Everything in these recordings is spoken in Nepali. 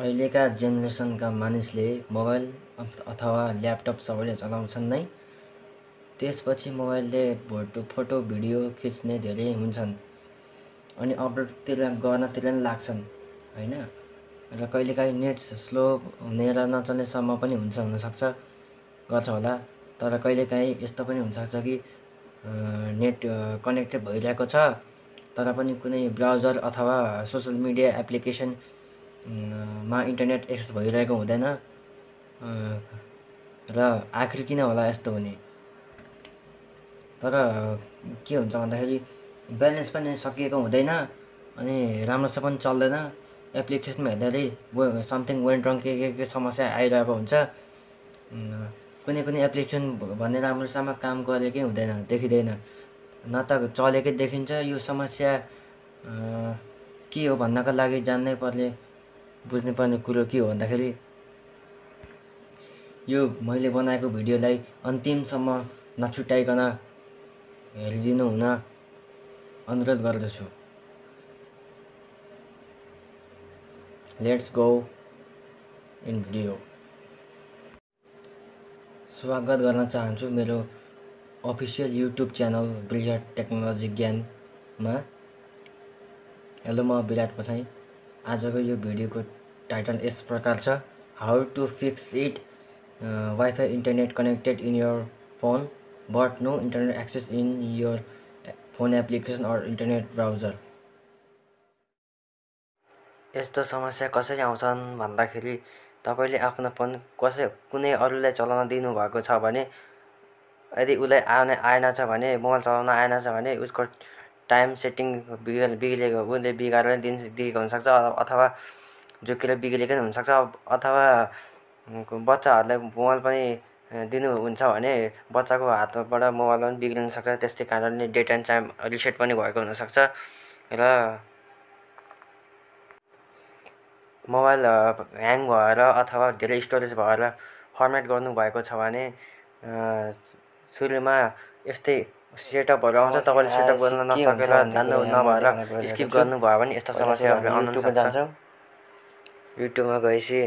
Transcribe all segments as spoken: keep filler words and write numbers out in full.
अहिलेका जेनेरेसनका मानिसले मोबाइल अथवा ल्यापटप सबैले चलाउँछन् नै। त्यसपछि मोबाइलले फोटो फोटो भिडियो खिच्ने धेरै हुन्छन् अनि अपलोडतिर गर्नतिर नि लाग्छन् हैन। र कहिलेकाहीँ नेट स्लो हुने र नचल्नेसम्म पनि हुन्छ हुनसक्छ गर्छ होला। तर कहिलेकाहीँ यस्तो पनि हुनसक्छ कि नेट कनेक्टेड भइरहेको छ तर पनि कुनै ब्राउजर अथवा सोसल मिडिया एप्लिकेसन मा इन्टरनेट एक्सेस भइरहेको हुँदैन र आखिर किन होला यस्तो हुने। तर के हुन्छ भन्दाखेरि ब्यालेन्स पनि सकिएको हुँदैन अनि राम्रोसँग पनि चल्दैन। एप्लिकेसनमा हेर्दाखेरि समथिङ वेन्ट रङ के के के समस्या आइरहेको हुन्छ। कुनै कुनै एप्लिकेसन भन्ने राम्रोसँग काम गरेकै हुँदैन, देखिँदैन, न त चलेकै देखिन्छ। यो समस्या के हो भन्नका लागि जान्नै पर्ने बुझ्नै पर्ने कुरो के हो भन्दाखेरि यो मैले बनाएको भिडियोलाई अन्तिमसम्म नछुट्याइकन हेरिदिनु हुन अनुरोध गर्दछु। Let's go in video. स्वागत गर्न चाहन्छु मेरो official YouTube channel brilliant technology ज्ञानमा। हेलो, म विराट पछाइ। आजको यो भिडियोको टाइटल यस प्रकार छ, how to fix it wifi internet connected in your phone but no internet access in your phone application or internet browser. यस्तो समस्या कसरी आउँछन् भन्दाखेरि तपाईले आफ्नो फोन कसै कुनै अरूलाई चलाउन दिनुभएको छ भने, यदि उसलाई आउने आएन छ भने, मोबाइल चलाउन आएन छ भने उसको टाइम सेटिङ बिग्रेर बिग्रेको उसले बिगारेर दिन दिएको हुनसक्छ अथवा जोकिएर बिग्रेको पनि हुनसक्छ। अथवा बच्चाहरूलाई मोबाइल पनि दिनुहुन्छ भने बच्चाको हातबाट मोबाइल पनि बिग्रिन सक्छ। त्यस्तै कारणले डेट एन्ड टाइम रिसेट पनि भएको हुनसक्छ र मोबाइल ह्याङ भएर अथवा धेरै स्टोरेज भएर फर्मेट गर्नुभएको छ भने सुरुमा यस्तै सेटअपहरू आउँछ। तपाईँले सेटअप गर्न नसकेर जान्नु नभएर स्किप गर्नुभयो भने यस्ता समस्याहरू आउन सक्छ। युट्युबमा गएपछि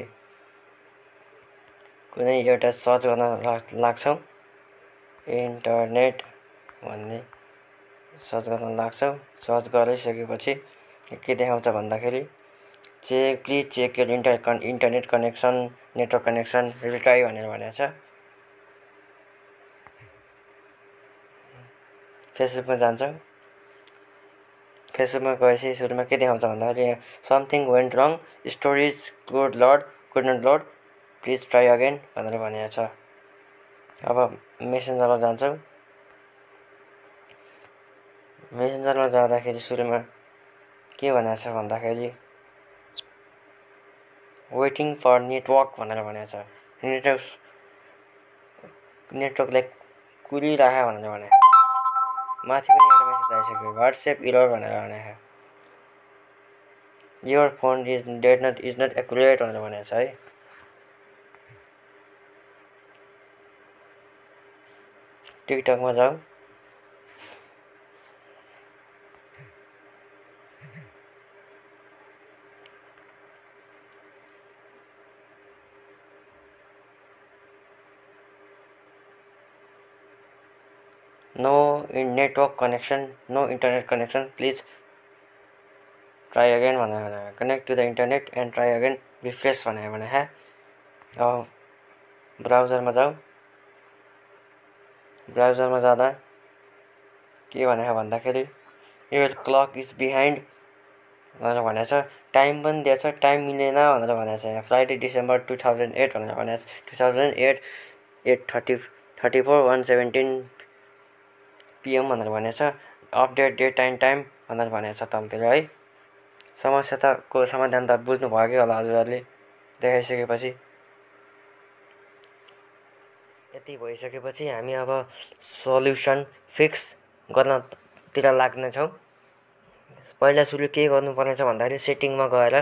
कुनै एउटा सर्च गर्न लाग्छौँ, इन्टरनेट भन्ने सर्च गर्न लाग्छौँ। सर्च गरिसकेपछि के देखाउँछ भन्दाखेरि check please check your inter internet connection network connection retry भनेर भनेको छ। फेसबुकमा जान्छौँ। फेसबुकमा गएपछि सुरुमा के देखाउँछ भन्दाखेरि something went wrong, storage could load could not load, please try again भनेर भनेको छ। अब मेसेन्जरमा जान्छौँ। मेसेन्जरमा जाँदाखेरि सुरुमा के भनेको छ भन्दाखेरि वेटिङ फर नेटवर्क भनेर भनेको छ। नेटवर्क नेटवर्कलाई कुरिराख भनेर भने। माथि पनि एउटा मेसेज आइसक्यो, व्हाट्सएप इरर भनेर भनेको छ। Your phone is dead not is not accurate भनेर भनेको छ है। टिकटकमा जाऊ। No in network connection, no internet connection, please try again भनेर भने। Connect to the internet and try again, refresh भनेर भने है। अब ब्राउजरमा जाऊ। ब्राउजरमा जाँदा के भनेको भन्दाखेरि योर क्लक इज बिहाइन्ड भनेर भनेको छ। टाइम पनि दिएको छ, टाइम मिलेन भनेर भनेको छ। यहाँ Friday December two thousand eight भनेर भनेको छ। Two thousand eight eight thirty thirty four one seventeen PM भनेर भनेको छ। अपडेट डेट एन्ड टाइम भनेर भनेको छ तलतिर है। समस्या त को समाधान त बुझ्नु भएकै होला हजुरहरूले देखाइसकेपछि। यति भइसकेपछि हामी अब सल्युसन फिक्स गर्नतिर लाग्नेछौँ। पहिला सुरु के गर्नुपर्नेछ भन्दाखेरि सेटिङमा गएर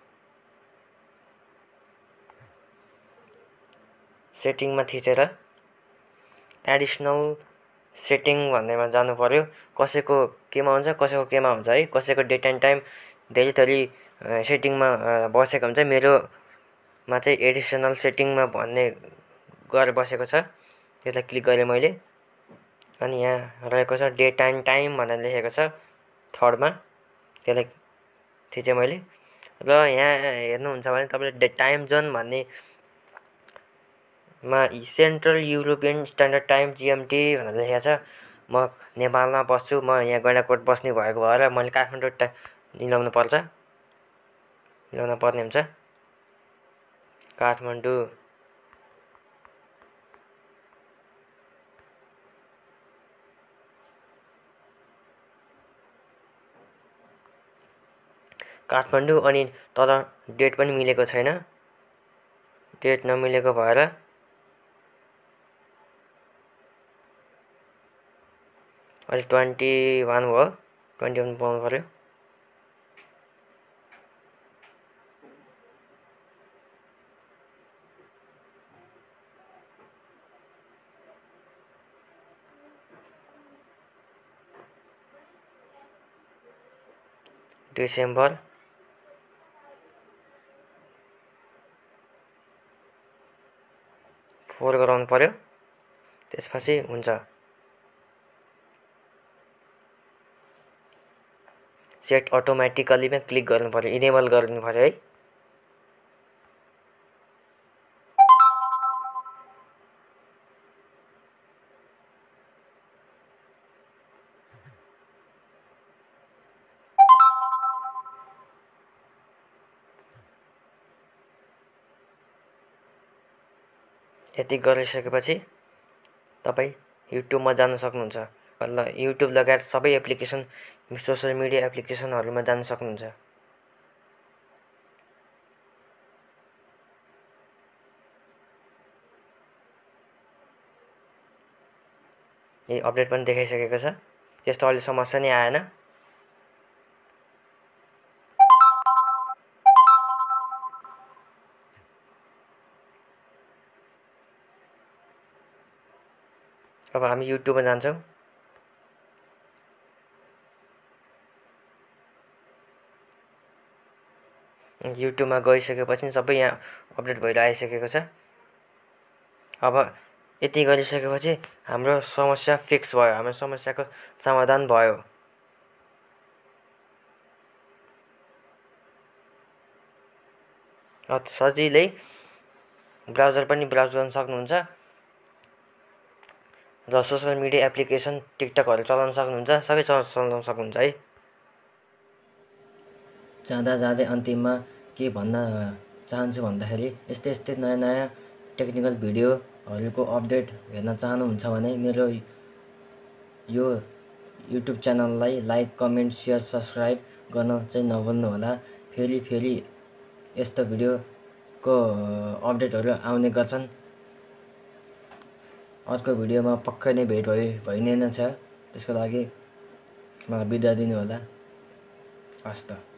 सेटिङमा थिचेर एडिसनल सेटिङ भन्नेमा जानु पर्यो। कसैको केमा हुन्छ कसैको केमा हुन्छ है। कसैको डेट एन्ड टाइम धेरै थरी सेटिङमा बसेको हुन्छ। मेरोमा चाहिँ एडिसनल सेटिङमा भन्ने गरेर बसेको छ, त्यसलाई क्लिक गरेँ मैले। अनि यहाँ रहेको छ डे टाइम टाइम भनेर लेखेको छ थर्डमा, त्यसलाई थिचेँ मैले। र यहाँ हेर्नुहुन्छ भने तपाईँले डे टाइम जोन भन्ने मा central European standard time GMT भनेर लेखेको छ। म नेपालमा बस्छु, म यहाँ गैंडाकोट बस्ने भएको भएर मैले काठमाडौँ टाइम मिलाउनु पर्छ, मिलाउन पर्ने हुन्छ। काठमाडौँ काठमाडौँ अनि तर डेट पनि मिलेको छैन, डेट नमिलेको भएर अहिले ट्वेन्टी वान भयो, ट्वेन्टी वान पाउनु पऱ्यो। डिसेम्बर फोर गराउनु पर्यो, त्यसपछि हुन्छ। सेट अटोमेटिकलीमा क्लिक गर्नु पर्यो, इनेबल गर्नु पर्यो है। यति गरिसकेपछि तपाईँ युट्युबमा जान सक्नुहुन्छ। ल युट्युब लगायत सबै एप्लिकेसन, सोसियल मिडिया एप्लिकेसनहरूमा जान सक्नुहुन्छ। यही अपडेट पनि देखाइसकेको छ, त्यस्तो अहिले समस्या नै आएन। अब हामी युट्युबमा जान्छौँ। युट्युबमा गइसकेपछि सबै यहाँ अपडेट भएर आइसकेको छ। अब यति गरिसकेपछि हाम्रो समस्या फिक्स भयो, हाम्रो समस्याको समाधान भयो। सजिलै ब्राउजर पनि ब्राउज गर्न सक्नुहुन्छ र सोसियल मिडिया एप्लिकेसन टिकटकहरू चलाउन सक्नुहुन्छ, सबै चलाउन सक्नुहुन्छ है। जाँदा जाँदै अन्तिममा के भन्न चाहन्छु भन्दाखेरि यस्तै यस्तै नयाँ नयाँ टेक्निकल भिडियोहरूको अपडेट हेर्न चाहनुहुन्छ भने मेरो यो युट्युब च्यानललाई लाइक, कमेन्ट, सेयर, सब्सक्राइब गर्न चाहिँ नभुल्नुहोला। फेरि फेरि यस्तो भिडियोको अपडेटहरू आउने गर्छन्। अर्को भिडियोमा पक्कै नै भेट भइ भइ नै छ, त्यसको लागि मलाई बिदा दिनुहोला। हस् त।